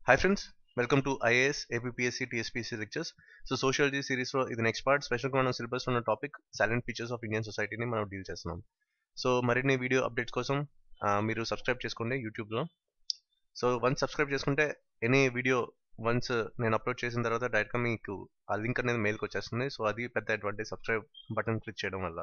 Hi friends, welcome to IAS, APPSC, TSPSC lectures. So Sociology series లో ఇది next part స్పెషల్గా మనం syllabus ఉన్న topic silent features of Indian సొసైటీని మనం డీల్ చేస్తున్నాం. సో మరిన్ని వీడియో అప్డేట్స్ కోసం మీరు సబ్స్క్రైబ్ చేసుకోండి యూట్యూబ్లో. సో వన్స్ సబ్స్క్రైబ్ చేసుకుంటే ఎనీ వీడియో వన్స్ నేను అప్లోడ్ చేసిన తర్వాత డైరెక్ట్గా మీకు ఆ లింక్ అనేది మెయిల్కి వచ్చేస్తుంది. సో అది పెద్ద అడ్వాంటేజ్, సబ్స్క్రైబ్ బటన్ క్లిక్ చేయడం వల్ల.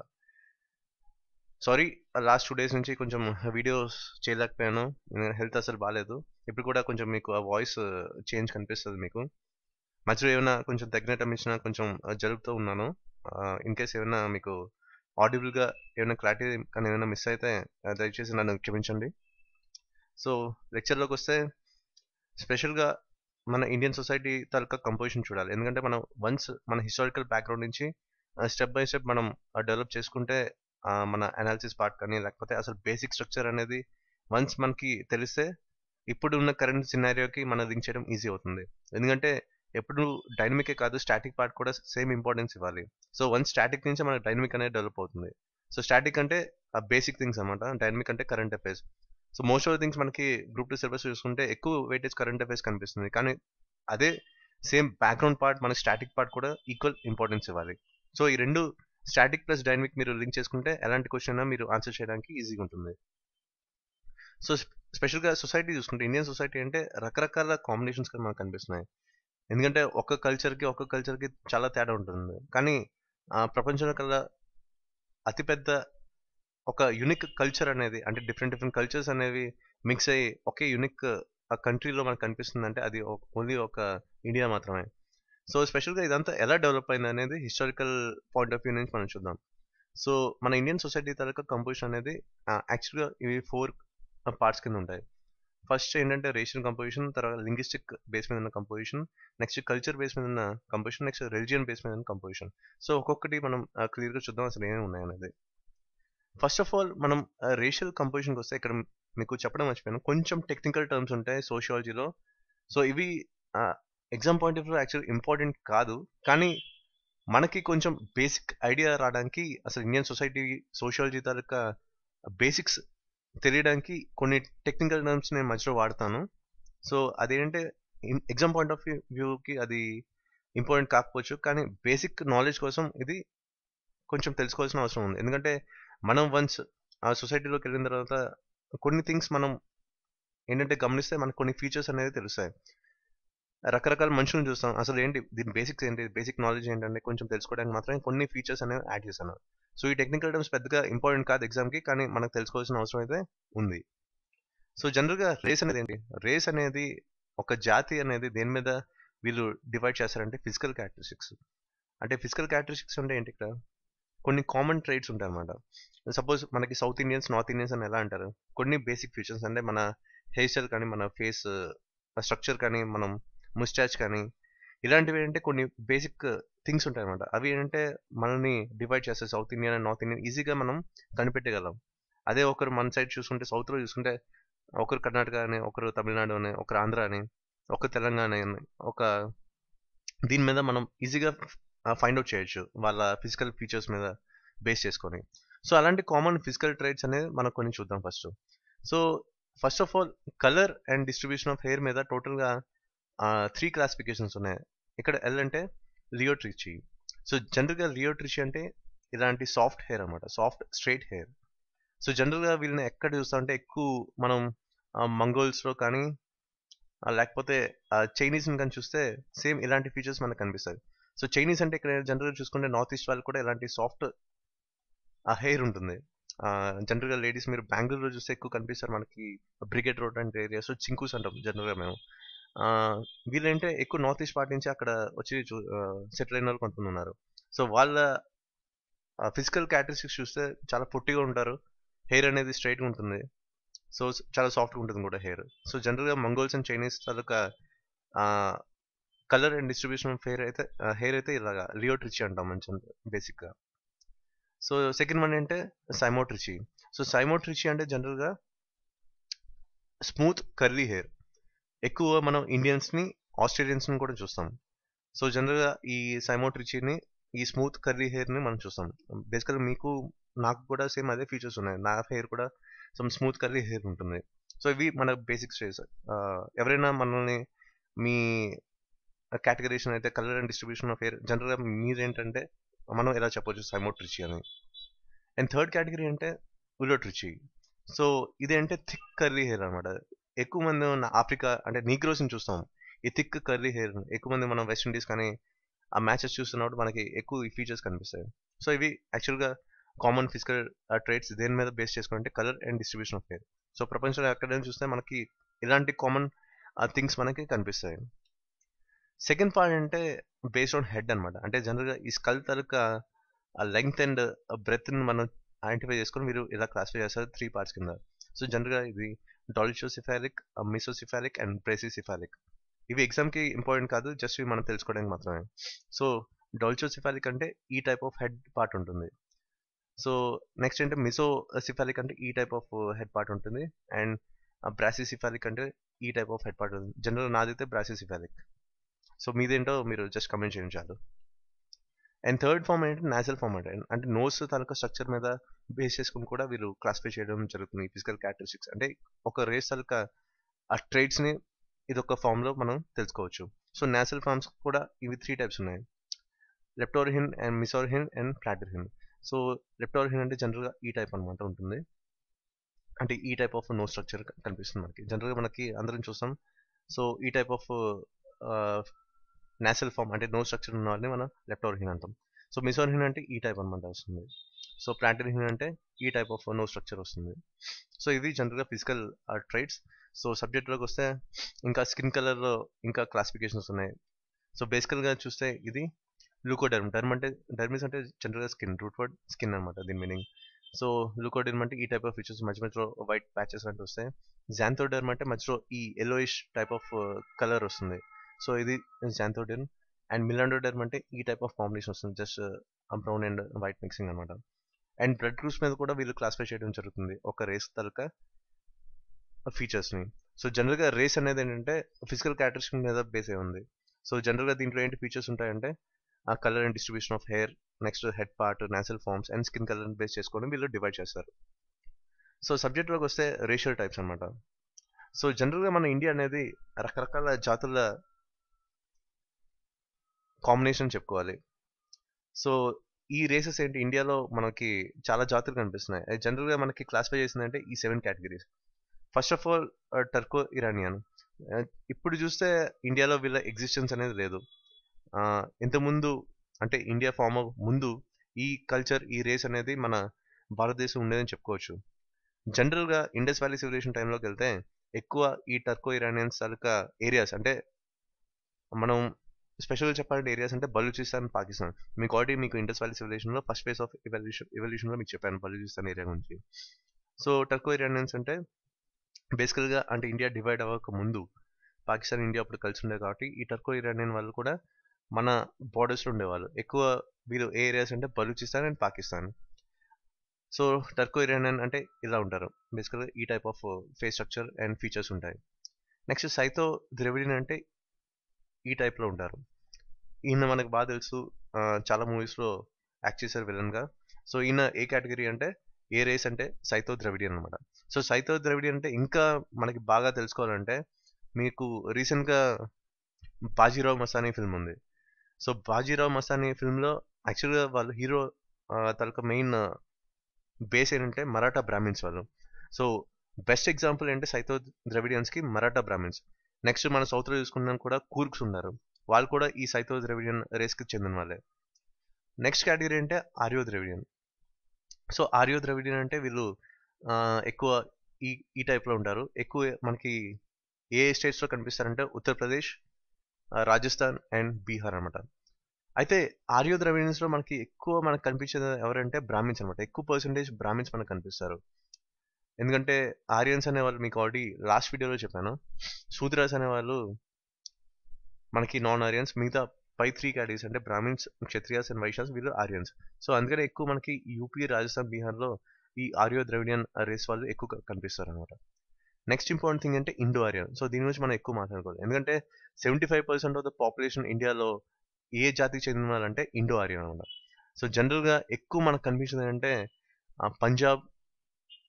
సారీ, లాస్ట్ 2 days నుంచి కొంచెం వీడియోస్ చేయలేకపోయాను. హెల్త్ అసలు బాగాలేదు. ఇప్పుడు కూడా కొంచెం మీకు ఆ వాయిస్ చేంజ్ కనిపిస్తుంది మీకు. మధ్యలో ఏమైనా కొంచెం తగ్గినట్టు అనిపించినా కొంచెం జలుబుతో ఉన్నాను. ఇన్ కేస్ ఏమైనా మీకు ఆడిబుల్గా ఏమైనా క్లారిటీ కానీ ఏమైనా మిస్ అయితే దయచేసి నన్ను క్షమించండి. సో లెక్చర్లోకి వస్తే స్పెషల్గా మన ఇండియన్ సొసైటీ తాలూకా కంపోజిషన్ చూడాలి. ఎందుకంటే మనం వన్స్ మన హిస్టారికల్ బ్యాక్గ్రౌండ్ నుంచి స్టెప్ బై స్టెప్ మనం డెవలప్ చేసుకుంటే మన అనాలిసిస్ పార్ట్ కానీ లేకపోతే అసలు బేసిక్ స్ట్రక్చర్ అనేది వన్స్ మనకి తెలిస్తే ఇప్పుడు ఉన్న కరెంట్ సినారియోకి మనం లింక్ చేయడం ఈజీ అవుతుంది. ఎందుకంటే ఎప్పుడు డైనమికే కాదు, స్టాటిక్ పార్ట్ కూడా సేమ్ ఇంపార్టెన్స్ ఇవ్వాలి. సో వన్స్ స్టాటిక్ నుంచి మనకి డైనమిక్ అనేది డెవలప్ అవుతుంది. సో స్టాటిక్ అంటే బేసిక్ థింగ్స్ అనమాట, డైనమిక్ అంటే current affairs. So most of the things మనకి గ్రూప్ 2 సిలబస్ చూసుకుంటే ఎక్కువ వెయిటేజ్ కరెంట్ అఫైర్స్ కనిపిస్తుంది. కానీ అదే సేమ్ బ్యాక్గ్రౌండ్ పార్ట్ మన స్టాటిక్ పార్ట్ కూడా ఈక్వల్ ఇంపార్టెన్స్ ఇవ్వాలి. సో ఈ రెండు స్టాటిక్ ప్లస్ డైనమిక్ మీరు లింక్ చేసుకుంటే ఎలాంటి క్వశ్చన్ అయినా మీరు ఆన్సర్ చేయడానికి ఈజీగా ఉంటుంది. సో స్పెషల్గా సొసైటీ చూసుకుంటే ఇండియన్ సొసైటీ అంటే రకరకాల కాంబినేషన్స్ మనకు కనిపిస్తున్నాయి. ఎందుకంటే ఒక్క కల్చర్కి చాలా తేడా ఉంటుంది. కానీ ప్రపంచంలో కల్లా అతిపెద్ద ఒక యూనిక్ కల్చర్ అనేది, అంటే డిఫరెంట్ కల్చర్స్ అనేవి మిక్స్ అయ్యి ఒకే యూనిక్ ఆ కంట్రీలో మనకు కనిపిస్తుంది అంటే అది ఓన్లీ ఒక ఇండియా మాత్రమే. సో స్పెషల్గా ఇదంతా ఎలా డెవలప్ అయింది అనేది హిస్టారికల్ పాయింట్ ఆఫ్ వ్యూ నుంచి మనం చూద్దాం. సో మన ఇండియన్ సొసైటీ తాలూకా కంపోజిషన్ అనేది యాక్చువల్గా ఇవి 4 పార్ట్స్ కింద ఉంటాయి. ఫస్ట్ ఏంటంటే రేషియల్ కంపోజిషన్, తర్వాత లింగ్విస్టిక్ బేస్ మీద ఉన్న కంపోజిషన్, నెక్స్ట్ కల్చర్ బేస్ మీద ఉన్న కంపోజిషన్, నెక్స్ట్ రిలీజియన్ బేస్ మీద ఉన్న కంపోజిషన్. సో ఒక్కొక్కటి మనం క్లియర్గా చూద్దాం అసలు ఏమేమి ఉన్నాయనేది. ఫస్ట్ ఆఫ్ ఆల్ మనం రేషియల్ కంపోజిషన్కి వస్తే ఇక్కడ మీకు చెప్పడం మర్చిపోయాను, కొంచెం టెక్నికల్ టర్మ్స్ ఉంటాయి సోషియాలజీలో. సో ఇవి exam point of view actual important కాదు, కానీ మనకి కొంచెం బేసిక్ ఐడియా రావడానికి అసలు ఇండియన్ సొసైటీ సోషియాలజీ తాలూకా బేసిక్స్ తెలియడానికి కొన్ని టెక్నికల్ టర్మ్స్ నేను మధ్యలో వాడతాను. సో అదేంటంటే ఎగ్జామ్ పాయింట్ ఆఫ్ వ్యూకి అది ఇంపార్టెంట్ కాకపోవచ్చు, కానీ బేసిక్ నాలెడ్జ్ కోసం ఇది కొంచెం తెలుసుకోవాల్సిన అవసరం ఉంది. ఎందుకంటే మనం వన్స్ ఆ సొసైటీలోకి వెళ్ళిన తర్వాత కొన్ని థింగ్స్ మనం ఏంటంటే గమనిస్తే మనకు కొన్ని ఫీచర్స్ అనేది తెలుస్తాయి. రకరకాల మనుషులను చూస్తాం, అసలు ఏంటి దీని బేసిక్స్ ఏంటి, బేసిక్ నాలెడ్జ్ ఏంటంటే కొంచెం తెలుసుకోవడానికి మాత్రమే కొన్ని ఫీచర్స్ అనేవి యాడ్ చేశాను. సో ఈ టెక్నికల్ టర్మ్స్ పెద్దగా ఇంపార్టెంట్ కాదు ఎగ్జామ్కి, కానీ మనకు తెలుసుకోవాల్సిన అవసరం అయితే ఉంది. సో జనరల్గా రేస్ అనేది ఏంటి? రేస్ అనేది ఒక జాతి అనేది దేని మీద వీళ్ళు డివైడ్ చేస్తారంటే ఫిజికల్ క్యారెక్టరిస్టిక్స్. అంటే ఫిజికల్ క్యారెక్టరిస్టిక్స్ అంటే ఏంటి? ఇక్కడ కొన్ని కామన్ ట్రైట్స్ ఉంటాయి అనమాట. సపోజ్ మనకి సౌత్ ఇండియన్స్, నార్త్ ఇండియన్స్ అని ఎలా అంటారు, కొన్ని బేసిక్ ఫీచర్స్ అంటే మన హెయిర్ స్టైల్ కానీ, మన ఫేస్ స్ట్రక్చర్ కానీ, మనం ముస్టాచ్ కానీ, ఇలాంటివి ఏంటంటే కొన్ని బేసిక్ థింగ్స్ ఉంటాయి అనమాట. అవి ఏంటంటే మనల్ని డివైడ్ చేస్తాయి. South Indian and north Indian ఈజీగా మనం కనిపెట్టగలం. అదే ఒకరు మన సైడ్ చూసుకుంటే, సౌత్లో చూసుకుంటే ఒకరు కర్ణాటక అని, ఒకరు తమిళనాడు అని, ఒకరు ఆంధ్ర అని, ఒక తెలంగాణ అని, ఒక దీని మీద మనం ఈజీగా ఫైండ్ అవుట్ చేయొచ్చు వాళ్ళ ఫిజికల్ ఫీచర్స్ మీద బేస్ చేసుకొని. సో అలాంటి కామన్ ఫిజికల్ ట్రైట్స్ అనేది మనం కొన్ని చూద్దాం first. So first of all colour and distribution of hair మీద టోటల్గా 3 క్లాసిఫికేషన్స్ ఉన్నాయి. ఇక్కడ ఎల్ అంటే లియోట్రిచి. సో జనరల్గా లియోట్రిచి అంటే ఇలాంటి సాఫ్ట్ హెయిర్ అనమాట, సాఫ్ట్ స్ట్రైట్ హెయిర్. సో జనరల్గా వీళ్ళని ఎక్కడ చూస్తామంటే ఎక్కువ మనం మంగోల్స్లో కానీ లేకపోతే చైనీస్ని కానీ చూస్తే సేమ్ ఇలాంటి ఫీచర్స్ మనకు కనిపిస్తాయి. సో చైనీస్ అంటే ఇక్కడ జనరల్గా చూసుకుంటే నార్త్ ఈస్ట్ వాళ్ళు కూడా ఇలాంటి సాఫ్ట్ హెయిర్ ఉంటుంది. జనరల్గా లేడీస్ మీరు బెంగళూరులో చూస్తే ఎక్కువ కనిపిస్తారు మనకి, బ్రిగేడ్ రోడ్ అంటే ఏరియాస్ చింకూస్ అంటాం జనరల్గా మేము. వీళ్ళంటే ఎక్కువ నార్త్ ఈస్ట్ పార్ట్ నుంచి అక్కడ వచ్చి సెటిల్ అయిన వాళ్ళు కొంతమంది ఉన్నారు. సో వాళ్ళ ఫిజికల్ క్యారెక్టరిస్టిక్స్ చూస్తే చాలా పొట్టిగా ఉంటారు, హెయిర్ అనేది స్ట్రైట్గా ఉంటుంది, సో చాలా సాఫ్ట్గా ఉంటుంది కూడా హెయిర్. సో జనరల్గా మంగోల్స్ అండ్ చైనీస్ తాలూకా colour and distribution of hair అయితే ఇలాగా లియోట్రిచి అంటాం మంచి బేసిక్గా. సో సెకండ్ వన్ అంటే సైమోట్రిచి. సో సైమోట్రిచి అంటే జనరల్గా స్మూత్ కర్లీ హెయిర్. ఎక్కువ మనం ఇండియన్స్ని, ఆస్ట్రేలియన్స్ని కూడా చూస్తాం. సో జనరల్గా ఈ సైమోట్రిచిని, ఈ స్మూత్ కర్లీ హెయిర్ని మనం చూస్తాం. బేసికల్గా మీకు నాకు కూడా సేమ్ అదే ఫీచర్స్ ఉన్నాయి. నా హెయిర్ కూడా సమ్ స్మూత్ కర్లీ హెయిర్ ఉంటుంది. సో ఇవి మన బేసిక్ స్టేజ్. ఎవరైనా మనల్ని మీ కేటగరీషన్ అయితే colour and distribution of hair జనరల్గా మీరేంటంటే మనం ఎలా చెప్పొచ్చు సైమోట్రిచి అని. అండ్ థర్డ్ కేటగిరీ అంటే ఉలోట్రిచి. సో ఇదేంటే థిక్ కర్లీ హెయిర్ అనమాట. ఎక్కువ మంది ఉన్న ఆఫ్రికా అంటే నీగ్రోస్ని చూస్తాం ఈ థిక్ కర్లీ హెయిర్. ఎక్కువ మంది మనం వెస్ట్ ఇండీస్ కానీ ఆ మ్యాచెస్ చూస్తున్నప్పుడు మనకి ఎక్కువ ఈ ఫీచర్స్ కనిపిస్తాయి. సో ఇవి యాక్చువల్గా కామన్ ఫిజికల్ ట్రేట్స్ దేని మీద బేస్ చేసుకుంటే colour and distribution of hair. So ప్రపంచంలో ఎక్కడైనా చూస్తే మనకి ఇలాంటి కామన్ థింగ్స్ మనకి కనిపిస్తాయి. సెకండ్ పార్ట్ అంటే బేస్డ్ ఆన్ హెడ్ అనమాట. అంటే జనరల్గా ఈ స్కల్ తాలూకా లెంగ్త్ అండ్ బ్రెత్ని మనం ఐడెంటిఫై చేసుకొని మీరు ఇలా క్లాసిఫై చేస్తారు 3 పార్ట్స్ కింద. సో జనరల్గా ఇది డాల్చోసిఫాలిక్, మిసోసిఫాలిక్ అండ్ బ్రేసిసిఫాలిక్. ఇవి ఎగ్జామ్కి ఇంపార్టెంట్ కాదు, జస్ట్ ఇవి మనం తెలుసుకోవడానికి మాత్రమే. సో డాల్చోసిఫాలిక్ అంటే ఈ టైప్ ఆఫ్ హెడ్ పార్ట్ ఉంటుంది. సో నెక్స్ట్ అంటే మిసోసిఫాలిక్ అంటే ఈ టైప్ ఆఫ్ హెడ్ పార్ట్ ఉంటుంది. అండ్ బ్రాసిసిఫాలిక్ అంటే ఈ టైప్ ఆఫ్ హెడ్ పార్ట్ ఉంటుంది. జనరల్ నాదైతే బ్రాసిసిఫాలిక్. సో మీదేంటో మీరు జస్ట్ కమెంట్ చేయండి చాలు. అండ్ థర్డ్ ఫామ్ ఏంటంటే నాజల్ ఫామ్ అంటే నోస్ తాలూకా స్ట్రక్చర్ మీద బేస్ చేసుకుని కూడా వీళ్ళు క్లాసిఫై చేయడం జరుగుతుంది. ఫిజికల్ క్యారెక్టరిస్టిక్స్ అంటే ఒక రేస్ తాలూకా ఆ ట్రేట్స్ని ఇదొక ఫామ్లో మనం తెలుసుకోవచ్చు. సో నాజల్ ఫామ్స్ కూడా ఇవి 3 టైప్స్ ఉన్నాయి: leptorrhine and mesorrhine and platyrrhine. So leptorrhine అంటే జనరల్గా ఈ టైప్ అనమాట ఉంటుంది. అంటే ఈ టైప్ ఆఫ్ నోస్ స్ట్రక్చర్ కనిపిస్తుంది మనకి. జనరల్గా మనకి అందరం చూస్తాం. సో ఈ టైప్ ఆఫ్ నాసల్ ఫామ్ అంటే నోస్ స్ట్రక్చర్ ఉన్న వాళ్ళని మనం లెప్టోర్హిన్ అంటాం. సో మిసోర్హిన్ అంటే ఈ టైప్ అనమాట వస్తుంది. సో ప్లాటర్హిన్ అంటే ఈ టైప్ ఆఫ్ నోస్ స్ట్రక్చర్ వస్తుంది. సో ఇది జనరల్గా ఫిజికల్ ట్రైట్స్. సో సబ్జెక్ట్లోకి వస్తే ఇంకా స్కిన్ కలర్లో ఇంకా క్లాసిఫికేషన్స్ ఉన్నాయి. సో బేసికల్గా చూస్తే ఇది లూకోడెర్మ్. అంటే డెర్మిస్ అంటే జనరల్గా స్కిన్, రూట్ వర్డ్ స్కిన్ అనమాట దీని మీనింగ్. సో లూకోడెర్మ్ అంటే ఈ టైప్ ఆఫ్ ఫీచర్స్ మధ్య మధ్యలో వైట్ ప్యాచెస్ అంటే వస్తాయి. జాంథోడెర్మ్ అంటే మధ్యలో ఈ ఎల్లోయిష్ టైప్ ఆఫ్ కలర్ వస్తుంది. సో ఇది జాంథోడెర్మ్. అండ్ మిలాండోడెర్మ్ అంటే ఈ టైప్ ఆఫ్ కాంబినేషన్ వస్తుంది, just brown and white mixing అనమాట. అండ్ బ్లడ్ గ్రూప్స్ మీద కూడా వీళ్ళు క్లాసిఫై చేయడం జరుగుతుంది ఒక రేస్ తలక ఫీచర్స్ని. సో జనరల్గా రేస్ అనేది ఏంటంటే ఫిజికల్ క్యారెక్టరిస్టిక్స్ మీద బేస్ అయి ఉంది. సో జనరల్గా దీంట్లో ఏంటి ఫీచర్స్ ఉంటాయంటే ఆ colour and distribution of hair, next head part, nasal forms and skin colour base చేసుకొని వీళ్ళు డివైడ్ చేస్తారు. సో సబ్జెక్ట్లోకి వస్తే రేషియల్ టైప్స్ అనమాట. సో జనరల్గా మన ఇండియా అనేది రకరకాల జాతుల కాంబినేషన్ చెప్పుకోవాలి. సో ఈ రేసెస్ ఏంటి ఇండియాలో మనకి చాలా జాతులు కనిపిస్తున్నాయి. జనరల్గా మనకి క్లాసిఫై చేసిందంటే ఈ 7 categories. First of all Turko Iranian. ఇప్పుడు చూస్తే ఇండియాలో వీళ్ళ ఎగ్జిస్టెన్స్ అనేది లేదు. ఇంతకుముందు అంటే ఇండియా ఫామ్ ముందు ఈ కల్చర్, ఈ రేస్ అనేది మన భారతదేశం ఉండేదని చెప్పుకోవచ్చు. జనరల్గా ఇండస్ వ్యాలీ సివిలైజేషన్ టైంలోకి వెళ్తే ఎక్కువ ఈ టర్కో ఇరానియన్స్ తాలూకా ఏరియాస్ అంటే మనం స్పెషల్గా చెప్పాలంటే ఏరియాస్ అంటే బలూచిస్తాన్, పాకిస్తాన్. మీకు ఆల్రెడీ మీకు ఇండస్ వ్యాలీ సివిలైజేషన్లో ఫస్ట్ ఫేజ్ ఆఫ్ ఎవల్యూషన్లో మీకు చెప్పాను బలూచిస్తాన్ ఏరియా గురించి. సో టర్కో ఇరానియన్స్ అంటే బేసికల్గా అంటే ఇండియా డివైడ్ అవ్వక ముందు పాకిస్తాన్, ఇండియా అప్పుడు కలిసి ఉండేది కాబట్టి ఈ టర్కో ఇరానియన్ వాళ్ళు కూడా మన బార్డర్స్లో ఉండేవాళ్ళు. ఎక్కువ వీళ్ళు ఏ ఏరియాస్ అంటే Baluchistan and Pakistan. So Turko Iranian అంటే ఇలా ఉంటారు బేసికల్గా, ఈ type of face structure and features ఉంటాయి. నెక్స్ట్ సైతో ద్రవిడియన్ అంటే ఈ టైప్లో ఉంటారు. ఈయన మనకు బాగా తెలుసు, చాలా మూవీస్లో యాక్ట్ చేశారు విలన్గా. సో ఈయన ఏ కేటగిరీ అంటే ఏ రేస్ అంటే సైతో ద్రవిడియన్ అనమాట. సో సైతో ద్రవిడియన్ అంటే ఇంకా మనకి బాగా తెలుసుకోవాలంటే మీకు రీసెంట్గా బాజీరావ్ మస్తానీ ఫిల్మ్ ఉంది. సో బాజీరావ్ మస్తానీ ఫిల్మ్లో యాక్చువల్గా వాళ్ళు హీరో తలక మెయిన్ బేస్ ఏంటంటే మరాఠా బ్రాహ్మిన్స్ వాళ్ళు. సో బెస్ట్ ఎగ్జాంపుల్ ఏంటంటే సైతో ద్రవిడియన్స్కి మరాఠా బ్రాహ్మిన్స్. నెక్స్ట్ మన సౌత్లో చూసుకున్నాం కూడా కూర్గ్స్ ఉన్నారు, వాళ్ళు కూడా ఈ సైతో ద్రవిడియన్ రేస్కి చెందిన వాళ్ళే. నెక్స్ట్ కేటగిరీ అంటే Aryo Dravidian. So Aryo Dravidian అంటే వీళ్ళు ఎక్కువ ఈ ఈ టైప్లో ఉంటారు. ఎక్కువ మనకి ఏ స్టేట్స్లో కనిపిస్తారంటే ఉత్తరప్రదేశ్, రాజస్థాన్ అండ్ బీహార్ అనమాట. అయితే ఆర్యో ద్రవిడియన్స్లో మనకి ఎక్కువ మనకు కనిపించేది ఎవరంటే బ్రాహ్మిన్స్ అనమాట. ఎక్కువ పర్సెంటేజ్ బ్రాహ్మిన్స్ మనకు కనిపిస్తారు. ఎందుకంటే ఆర్యన్స్ అనేవాళ్ళు మీకు ఆల్రెడీ లాస్ట్ వీడియోలో చెప్పాను, శూద్రాస్ అనేవాళ్ళు మనకి నాన్ ఆర్యన్స్. మిగతా పై 3 కేటగిరీస్ అంటే బ్రాహ్మిన్స్, క్షత్రియాస్ అండ్ వైశ్యాస్ వీళ్ళు ఆర్యన్స్. సో అందుకనే ఎక్కువ మనకి యూపీ, రాజస్థాన్, బీహార్లో ఈ ఆర్యో ద్రవిడియన్ రేస్ వాళ్ళు ఎక్కువ కనిపిస్తారు అనమాట. నెక్స్ట్ ఇంపార్టెంట్ థింగ్ అంటే ఇండో ఆర్యన్. సో దీని గురించి మనం ఎక్కువ మాట్లాడుకోవాలి, ఎందుకంటే 75% ఆఫ్ ద పాపులేషన్ ఇండియాలో ఏ జాతికి చెందిన వాళ్ళంటే ఇండో ఆర్యన్ అనమాట. సో జనరల్గా ఎక్కువ మనకు కనిపించింది ఏంటంటే పంజాబ్,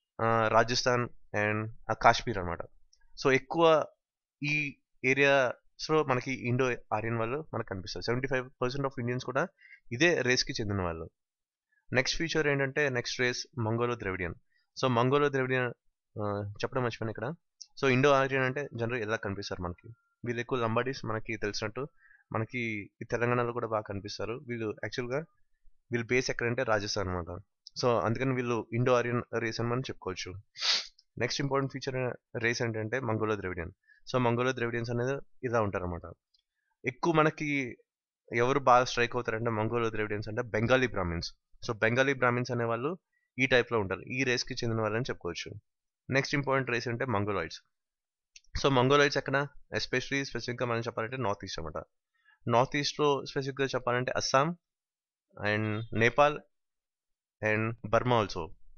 రాజస్థాన్ అండ్ కాశ్మీర్ అనమాట. సో ఎక్కువ ఈ ఏరియా సో మనకి ఇండో ఆర్యన్ వాళ్ళు మనకు కనిపిస్తారు. 75% ఆఫ్ ఇండియన్స్ కూడా ఇదే రేస్కి చెందిన వాళ్ళు. నెక్స్ట్ ఫీచర్ ఏంటంటే next race Mongolo Dravidian. So Mongolo Dravidian చెప్పడం మర్చిపోయాను ఇక్కడ. సో ఇండో ఆర్యన్ అంటే జనరల్ ఎలా కనిపిస్తారు మనకి, వీళ్ళు ఎక్కువ లంబాడీస్ మనకి తెలిసినట్టు మనకి ఈ తెలంగాణలో కూడా బాగా కనిపిస్తారు. వీళ్ళు యాక్చువల్గా వీళ్ళు బేస్ ఎక్కడంటే రాజస్థాన్ అనమాట. సో అందుకని వీళ్ళు ఇండో ఆర్యన్ రేస్ అని మనం చెప్పుకోవచ్చు. నెక్స్ట్ ఇంపార్టెంట్ ఫీచర్ రేస్ ఏంటంటే Mongolo Dravidian. So Mongolo Dravidians అనేది ఇలా ఉంటారన్నమాట. ఎక్కువ మనకి ఎవరు బాగా స్ట్రైక్ అవుతారంటే మంగోలో ద్రవిడియన్స్ అంటే Bengali Brahmins. So Bengali Brahmins అనే వాళ్ళు ఈ టైప్లో ఉంటారు, ఈ రేస్కి చెందిన వాళ్ళని చెప్పుకోవచ్చు. నెక్స్ట్ ఇంపార్టెంట్ రేస్ అంటే మంగోలాయిడ్స్. సో మంగోలాయిడ్స్ ఎక్కడ ఎస్పెషలీ స్పెసిఫిక్గా మనం చెప్పాలంటే నార్త్ ఈస్ట్ అనమాట. నార్త్ ఈస్ట్లో స్పెసిఫిక్గా చెప్పాలంటే Assam and Nepal and Burma also.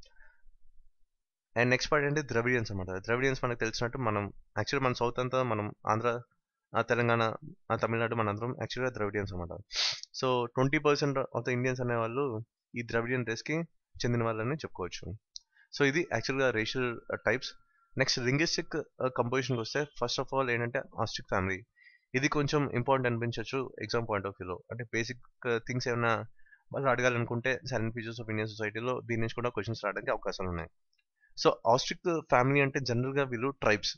And next part అంటే ద్రవిడియన్స్ అనమాట. ద్రవిడియన్స్ మనకు తెలిసినట్టు మనం యాక్చువల్లీ మన సౌత్ అంతా మనం ఆంధ్ర, తెలంగాణ, తమిళనాడు మనందరం యాక్చువల్గా ద్రవిడియన్స్ అనమాట. సో 20% ఆఫ్ ద ఇండియన్స్ అనేవాళ్ళు ఈ ద్రవిడియన్ రేస్కి చెందిన వాళ్ళని చెప్పుకోవచ్చు. సో ఇది యాక్చువల్గా రేషియల్ టైప్స్. నెక్స్ట్ లింగ్విస్టిక్ కంపోజిషన్కి వస్తే ఫస్ట్ ఆఫ్ ఆల్ ఏంటంటే ఆస్ట్రిక్ ఫ్యామిలీ. ఇది కొంచెం ఇంపార్టెంట్ అనిపించవచ్చు ఎగ్జామ్ పాయింట్ ఆఫ్ వ్యూలో. అంటే బేసిక్ థింగ్స్ ఏమైనా వాళ్ళు అడగాలనుకుంటే సైలెంట్ ఫీచర్స్ ఆఫ్ ఇండియన్ సొసైటీలో దీని నుంచి కూడా క్వశ్చన్స్ రావడానికి అవకాశాలు ఉన్నాయి. సో ఆస్ట్రిక్ ఫ్యామిలీ అంటే జనరల్గా వీళ్ళు ట్రైబ్స్.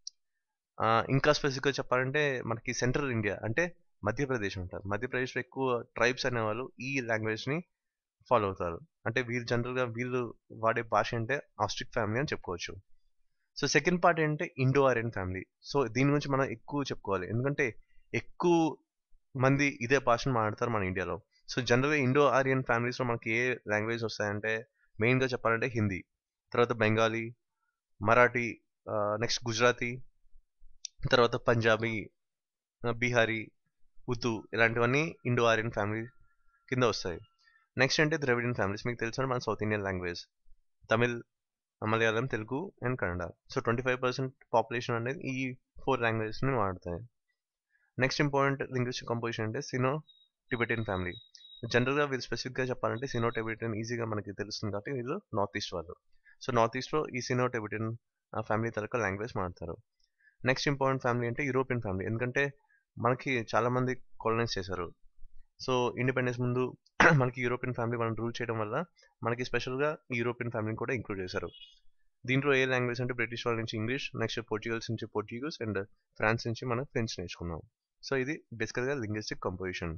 ఇంకా స్పెసిఫిక్గా చెప్పాలంటే మనకి సెంట్రల్ ఇండియా అంటే మధ్యప్రదేశ్ ఉంటారు. మధ్యప్రదేశ్లో ఎక్కువ ట్రైబ్స్ అనేవాళ్ళు ఈ లాంగ్వేజ్ని ఫాలో అవుతారు. అంటే వీళ్ళు జనరల్గా వీళ్ళు వాడే భాష అంటే ఆస్ట్రిక్ ఫ్యామిలీ అని చెప్పుకోవచ్చు. సో సెకండ్ పార్ట్ ఏంటంటే ఇండో ఆర్యన్ ఫ్యామిలీ. సో దీని గురించి మనం ఎక్కువ చెప్పుకోవాలి, ఎందుకంటే ఎక్కువ మంది ఇదే భాషను మాట్లాడతారు మన ఇండియాలో. సో జనరల్గా ఇండో ఆర్యన్ ఫ్యామిలీస్లో మనకి ఏ లాంగ్వేజ్ వస్తాయంటే మెయిన్గా చెప్పాలంటే హిందీ, తర్వాత బెంగాలీ, మరాఠీ, నెక్స్ట్ గుజరాతీ, తర్వాత పంజాబీ, బీహారీ, ఉర్దూ, ఇలాంటివన్నీ ఇండో ఆర్యన్ ఫ్యామిలీ కింద వస్తాయి. నెక్స్ట్ అంటే ద్రవిడియన్ ఫ్యామిలీస్. మీకు తెలిసిన మన south Indian language Tamil, Malayalam, Telugu and Kannada. So 25% population అనేది ఈ 4 లాంగ్వేజెస్ని వాడతాయి. నెక్స్ట్ ఇంపార్టెంట్ లింగ్విస్టిక్ కంపోజిషన్ అంటే సినో టిబెటియన్ ఫ్యామిలీ. జనరల్గా వీళ్ళు స్పెసిఫిక్గా చెప్పాలంటే సినో టిబెటియన్ ఈజీగా మనకి తెలుస్తుంది కాబట్టి వీళ్ళు నార్త్ ఈస్ట్ వాళ్ళు. సో నార్త్ ఈస్ట్లో ఈ సినో టిబెటియన్ ఫ్యామిలీ తరగ లాంగ్వేజ్ మాట్లాడతారు. నెక్స్ట్ ఇంపార్టెంట్ ఫ్యామిలీ అంటే యూరోపియన్ ఫ్యామిలీ. ఎందుకంటే మనకి చాలామంది కాలనైజ్ చేశారు. సో ఇండిపెండెన్స్ ముందు మనకి యూరోపియన్ ఫ్యామిలీ మనం రూల్ చేయడం వల్ల మనకి స్పెషల్గా యూరోపియన్ ఫ్యామిలీని కూడా ఇంక్లూడ్ చేశారు. దీంట్లో ఏ లాంగ్వేజ్ అంటే బ్రిటిష్ వాళ్ళ నుంచి ఇంగ్లీష్, నెక్స్ట్ పోర్చుగల్స్ నుంచి పోర్చుగీస్ అండ్ ఫ్రాన్స్ నుంచి మనం ఫ్రెంచ్ నేర్చుకున్నాం. సో ఇది బేసికల్గా లింగ్విస్టిక్ కంపోజిషన్.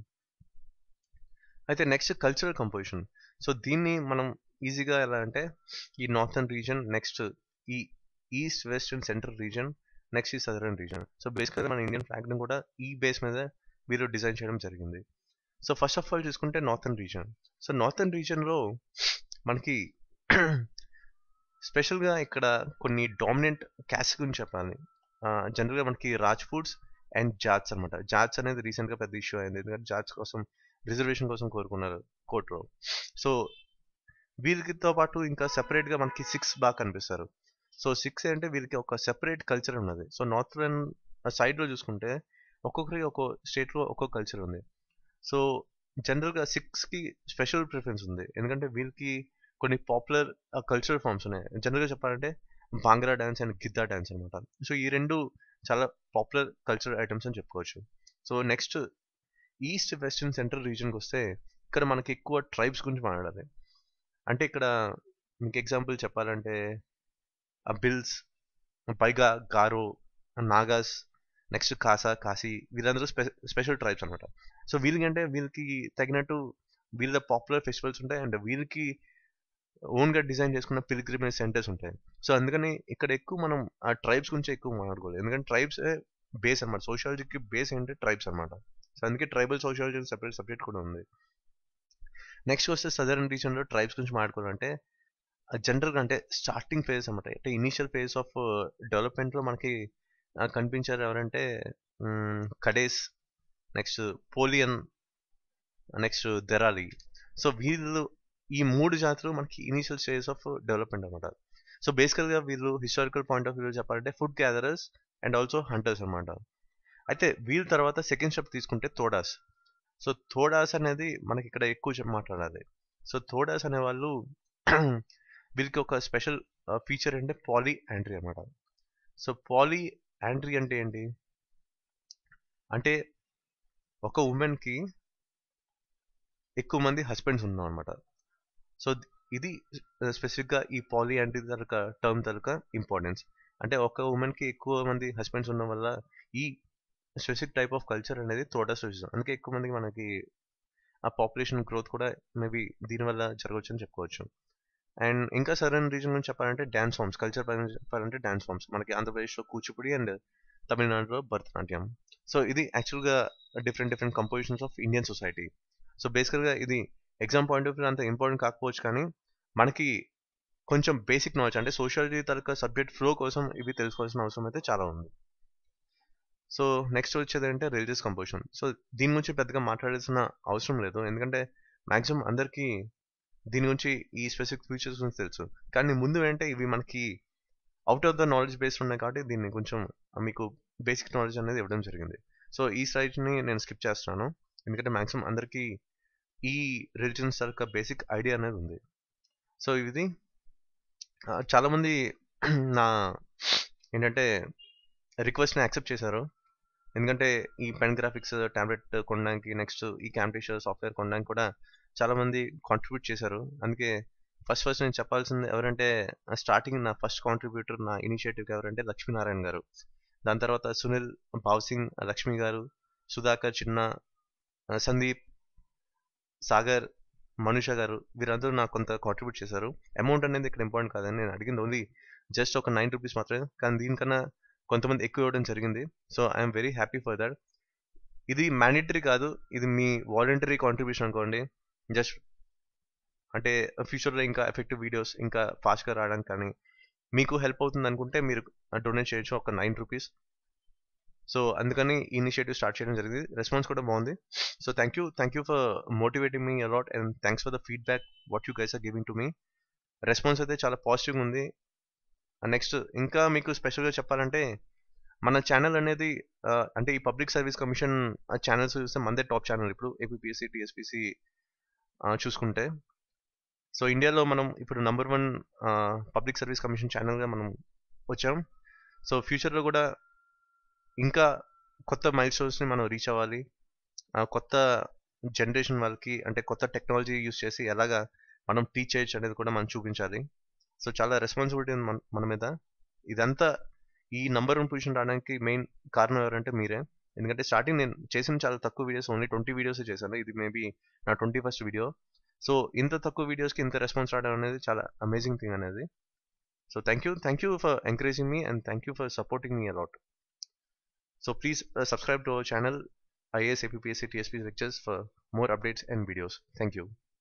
అయితే నెక్స్ట్ కల్చరల్ కంపోజిషన్. సో దీన్ని మనం ఈజీగా ఎలా అంటే ఈ నార్థన్ రీజన్, నెక్స్ట్ ఈ east west and central region, next ఈ సదరన్ రీజన్. సో బేసికల్గా మన ఇండియన్ ఫ్లాగ్ని కూడా ఈ బేస్ మీద వీరు డిజైన్ చేయడం జరిగింది. సో ఫస్ట్ ఆఫ్ ఆల్ చూసుకుంటే నార్థన్ రీజన్. సో నార్థన్ రీజన్లో మనకి స్పెషల్గా ఇక్కడ కొన్ని డామినెంట్ క్యాస్ట్ గురించి చెప్పాలి. జనరల్గా మనకి రాజ్పూట్స్ అండ్ జాట్స్ అనమాట. జాట్స్ అనేది రీసెంట్గా పెద్ద ఇష్యూ అయింది, ఎందుకంటే జాట్స్ కోసం రిజర్వేషన్ కోసం కోరుకున్నారు కోర్టులో. సో వీళ్ళతో పాటు ఇంకా సెపరేట్గా మనకి 6 బాగా కనిపిస్తారు. సో 6 అంటే వీళ్ళకి ఒక సెపరేట్ కల్చర్ ఉన్నది. సో నార్థన్ సైడ్లో చూసుకుంటే ఒక్కొక్కరికి ఒక్కో స్టేట్లో ఒక్కో కల్చర్ ఉంది. సో జనరల్గా 6కి స్పెషల్ ప్రిఫరెన్స్ ఉంది, ఎందుకంటే వీళ్ళకి కొన్ని పాపులర్ కల్చరల్ ఫామ్స్ ఉన్నాయి. జనరల్గా చెప్పాలంటే bhangra dance and giddha dance అనమాట. సో ఈ రెండు చాలా పాపులర్ కల్చరల్ ఐటమ్స్ అని చెప్పుకోవచ్చు. So next east west and central రీజన్కి వస్తే ఇక్కడ మనకి ఎక్కువ ట్రైబ్స్ గురించి మాట్లాడాలి. అంటే ఇక్కడ మీకు ఎగ్జాంపుల్ చెప్పాలంటే బిల్స్, పైగా గారో, నాగాస్, నెక్స్ట్ కాసా, కాశీ, వీళ్ళందరూ స్పెషల్ ట్రైబ్స్ అనమాట. సో వీళ్ళకి తగినట్టు వీళ్ళ పాపులర్ ఫెస్టివల్స్ ఉంటాయి అండ్ వీళ్ళకి ఓన్గా డిజైన్ చేసుకున్న పిల్గ్రిమేజ్ సెంటర్స్ ఉంటాయి. సో అందుకని ఇక్కడ ఎక్కువ మనం ఆ ట్రైబ్స్ గురించి ఎక్కువ మాట్లాడుకోవాలి, ఎందుకంటే ట్రైబ్స్ బేస్ అనమాట. సోషాలజీకి బేస్ ఏంటంటే ట్రైబ్స్ అనమాట. సో అందుకే ట్రైబల్ సోషాలజీ సెపరేట్ సబ్జెక్ట్ కూడా ఉంది. నెక్స్ట్ వస్తే సదరన్ రీజన్లో ట్రైబ్స్ గురించి మాట్లాడుకోవాలంటే జనరల్గా అంటే స్టార్టింగ్ ఫేజ్ అనమాట. అంటే ఇనీషియల్ ఫేజ్ ఆఫ్ డెవలప్మెంట్లో మనకి కనిపించారు ఎవరంటే కడేస్, నెక్స్ట్ పోలియన్, నెక్స్ట్ దెరాలి. సో వీళ్ళు ఈ 3 జాతులు మనకి ఇనీషియల్ స్టేజ్ ఆఫ్ డెవలప్మెంట్ అనమాట. సో బేసికల్గా వీళ్ళు హిస్టారికల్ పాయింట్ ఆఫ్ వ్యూ చెప్పాలంటే food gatherers and also hunters అనమాట. అయితే వీళ్ళ తర్వాత సెకండ్ స్టెప్ తీసుకుంటే తోడాస్. సో తోడాస్ అనేది మనకి ఇక్కడ ఎక్కువ మాట్లాడాలి. సో తోడాస్ అనే వాళ్ళు వీళ్ళకి ఒక స్పెషల్ ఫీచర్ అంటే పాలీ యాండ్రీ అనమాట. సో పాలీ యాండ్రీ అంటే ఏంటి? అంటే ఒక ఉమెన్కి ఎక్కువ మంది హస్బెండ్స్ ఉన్నాం అనమాట. సో ఇది స్పెసిఫిక్గా ఈ పాలీ అంటే తరక టర్మ్ తరక ఇంపార్టెన్స్. అంటే ఒక ఉమెన్కి ఎక్కువ మంది హస్బెండ్స్ ఉండడం వల్ల ఈ స్పెసిఫిక్ టైప్ ఆఫ్ కల్చర్ అనేది తోట సృష్టిస్తాం. అందుకే ఎక్కువ మందికి మనకి ఆ పాపులేషన్ గ్రోత్ కూడా మేబీ దీనివల్ల జరగవచ్చు అని చెప్పుకోవచ్చు. అండ్ ఇంకా సరైన రీజన్ గురించి చెప్పాలంటే డ్యాన్స్ ఫామ్స్, కల్చర్ పరంగా చెప్పాలంటే డ్యాన్స్ ఫామ్స్ మనకి ఆంధ్రప్రదేశ్లో కూచిపూడి అండ్ తమిళనాడులో భరతనాట్యం. సో ఇది యాక్చువల్గా different compositions of Indian society. So బేసికల్గా ఇది ఎగ్జామ్ పాయింట్ ఆఫ్ వ్యూ అంత ఇంపార్టెంట్ కాకపోవచ్చు, కానీ మనకి కొంచెం బేసిక్ నాలెడ్జ్ అంటే సోషాలజీ తరగతి సబ్జెక్ట్ ఫ్లో కోసం ఇవి తెలుసుకోవాల్సిన అవసరం అయితే చాలా ఉంది. సో నెక్స్ట్ వచ్చేది అంటే రిలీజియస్ కంపోజిషన్. సో దీని గురించి పెద్దగా మాట్లాడాల్సిన అవసరం లేదు, ఎందుకంటే మ్యాక్సిమం అందరికీ దీని గురించి ఈ స్పెసిఫిక్ ఫీచర్స్ గురించి తెలుసు. కానీ ముందు ఏంటంటే ఇవి మనకి out of the knowledge based ఉన్నాయి కాబట్టి దీన్ని కొంచెం మీకు బేసిక్ నాలెడ్జ్ అనేది ఇవ్వడం జరిగింది. సో ఈ స్లైడ్ని నేను స్కిప్ చేస్తున్నాను, ఎందుకంటే మ్యాక్సిమం అందరికీ ఈ రిలీజన్స్ యొక్క బేసిక్ ఐడియా అనేది ఉంది. సో ఇది చాలామంది నా ఏంటంటే రిక్వెస్ట్ని యాక్సెప్ట్ చేశారు, ఎందుకంటే ఈ పెన్ గ్రాఫిక్స్ ట్యాబ్లెట్ కొనడానికి, నెక్స్ట్ ఈ క్యాంప్టేషియా సాఫ్ట్వేర్ కొనడానికి కూడా చాలామంది కాంట్రిబ్యూట్ చేశారు. అందుకే ఫస్ట్ నేను చెప్పాల్సింది ఎవరంటే, స్టార్టింగ్ నా ఫస్ట్ కాంట్రిబ్యూటర్ నా ఇనిషియేటివ్కి ఎవరంటే లక్ష్మీనారాయణ గారు. దాని తర్వాత సునీల్, భావ్సింగ్, లక్ష్మి గారు, సుధాకర్, చిన్న, సందీప్, సాగర్, మనుష గారు, వీరందరూ నాకు కొంత కాంట్రిబ్యూట్ చేశారు. అమౌంట్ అనేది ఇక్కడ ఇంపార్టెంట్ కాదని, నేను అడిగింది ఓన్లీ జస్ట్ ఒక 9 రూపీస్ మాత్రమే, కానీ దీనికన్నా కొంతమంది ఎక్కువ ఇవ్వడం జరిగింది. So I'm very happy for that. ఇది మ్యాండేటరీ కాదు, ఇది మీ వాలంటరీ కాంట్రిబ్యూషన్ అనుకోండి. జస్ట్ అంటే ఫ్యూచర్లో ఇంకా ఎఫెక్టివ్ వీడియోస్ ఇంకా ఫాస్ట్గా రావడానికి కానీ మీకు హెల్ప్ అవుతుంది అనుకుంటే మీరు డొనేట్ చేయొచ్చు ఒక 9 రూపీస్. సో అందుకని ఈ ఇనిషియేటివ్ స్టార్ట్ చేయడం జరిగింది. రెస్పాన్స్ కూడా బాగుంది. So thank you for motivating me a lot and thanks for the feedback what you guys are giving to me. Response అయితే చాలా పాజిటివ్గా ఉంది. నెక్స్ట్ ఇంకా మీకు స్పెషల్గా చెప్పాలంటే మన ఛానల్ అనేది అంటే ఈ పబ్లిక్ సర్వీస్ కమిషన్ ఛానల్స్ చూస్తే మనదే టాప్ ఛానల్ ఇప్పుడు ఏపీఎస్సి టీఎస్పీసీ చూసుకుంటే. సో ఇండియాలో మనం ఇప్పుడు నంబర్ 1 పబ్లిక్ సర్వీస్ కమిషన్ ఛానల్గా మనం వచ్చాం. సో ఫ్యూచర్లో కూడా ఇంకా కొత్త మైల్ స్టోన్స్ని మనం రీచ్ అవ్వాలి. కొత్త జనరేషన్ వాళ్ళకి అంటే కొత్త టెక్నాలజీ యూస్ చేసి ఎలాగా మనం టీచ్ చేయొచ్చు అనేది కూడా మనం చూపించాలి. సో చాలా రెస్పాన్సిబిలిటీ ఉంది మన మీద. ఇదంతా ఈ నంబర్ 1 పొజిషన్ రావడానికి మెయిన్ కారణం ఎవరంటే మీరే. ఎందుకంటే స్టార్టింగ్ నేను చేసిన చాలా తక్కువ వీడియోస్, ఓన్లీ 20 వీడియోస్ చేశాను. ఇది మేబీ నా 21st వీడియో. సో ఇంత తక్కువ వీడియోస్కి ఇంత రెస్పాన్స్ రావడం అనేది చాలా అమేజింగ్ థింగ్ అనేది. So thank you for encouraging me and thank you for supporting me a lot. So please subscribe to our channel IAS APPSC TSP lectures for more updates and videos. Thank you.